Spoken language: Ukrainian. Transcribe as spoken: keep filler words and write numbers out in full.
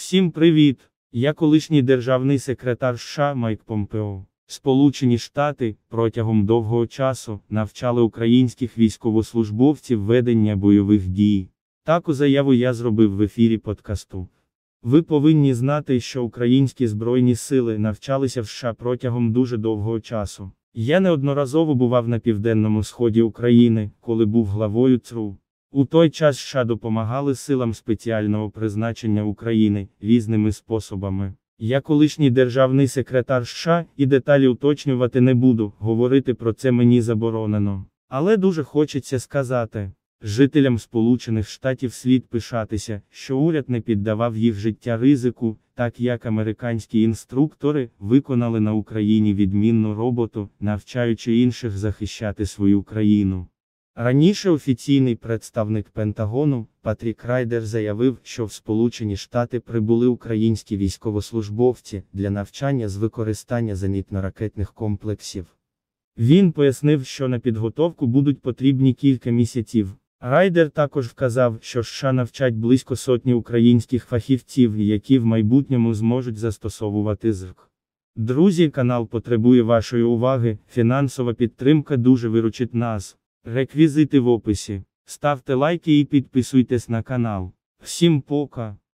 Всім привіт! Я колишній державний секретар США Майк Помпео. Сполучені Штати протягом довгого часу навчали українських військовослужбовців ведення бойових дій. Таку заяву я зробив в ефірі подкасту. Ви повинні знати, що українські збройні сили навчалися в США протягом дуже довгого часу. Я неодноразово бував на південному сході України, коли був главою ЦРУ. У той час США допомагали силам спеціального призначення України різними способами. Я колишній державний секретар США, і деталі уточнювати не буду, говорити про це мені заборонено. Але дуже хочеться сказати, жителям Сполучених Штатів слід пишатися, що уряд не піддавав їх життя ризику, так як американські інструктори виконали на Україні відмінну роботу, навчаючи інших захищати свою країну. Раніше офіційний представник Пентагону, Патрік Райдер заявив, що в Сполучені Штати прибули українські військовослужбовці для навчання з використання зенітно-ракетних комплексів. Він пояснив, що на підготовку будуть потрібні кілька місяців. Райдер також вказав, що США навчать близько сотні українських фахівців, які в майбутньому зможуть застосовувати ЗРК. Друзі, канал потребує вашої уваги, фінансова підтримка дуже виручить нас. Реквізити в описі. Ставте лайки і підписуйтесь на канал. Всім пока!